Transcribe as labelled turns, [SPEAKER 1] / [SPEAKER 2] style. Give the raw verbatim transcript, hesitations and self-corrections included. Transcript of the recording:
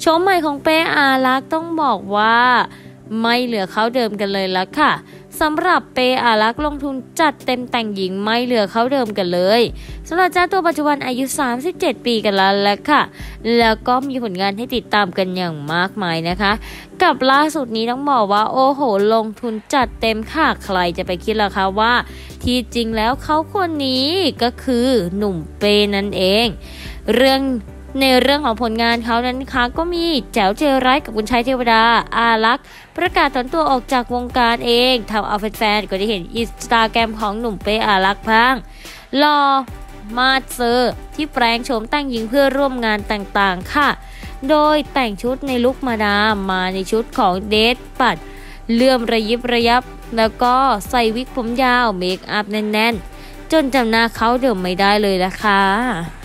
[SPEAKER 1] ชมใหม่ของเป้อารักษ์ต้องบอกว่าไม่เหลือเขาเดิมกันเลยละค่ะสำหรับเป้อารักษ์ลงทุนจัดเต็มแต่งหญิงไม่เหลือเขาเดิมกันเลยสำหรับเจ้าตัวปัจจุบันอายุสามสิบเจ็ดปีกันแล้วแหละค่ะแล้วก็มีผลงานให้ติดตามกันอย่างมากมายนะคะกับล่าสุดนี้ต้องบอกว่าโอ้โหลงทุนจัดเต็มค่ะใครจะไปคิดล่ะคะว่าที่จริงแล้วเขาคนนี้ก็คือหนุ่มเป้นั่นเองเรื่องในเรื่องของผลงานเขานั้นนะคะก็มีแจ๋วเจอไรกับคุณชายเทวดาอารักษ์ประกาศถอนตัวออกจากวงการเองทำเอาแฟนๆก็ได้เห็นอินสตาแกรมของหนุ่มเป้อารักษ์พังรอมาเซอร์ที่แปลงโฉมแต่งหญิงเพื่อร่วมงานต่างๆค่ะโดยแต่งชุดในลุคมาดามมาในชุดของเดทปัดเลื่อมระยิบระยับแล้วก็ใส่วิกผมยาวเมคอัพแน่นๆจนจำหน้าเขาเดิมไม่ได้เลยละค่ะ